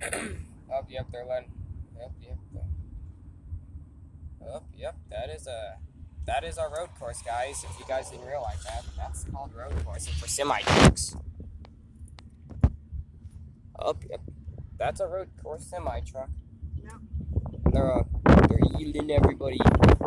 Oh, yep, they're letting. Yep. Oh, yep, that is our road course, guys. If you guys didn't realize that, that's called road coursing for semi trucks. Oh, yep, that's a road course semi truck. Yep. They're yielding everybody.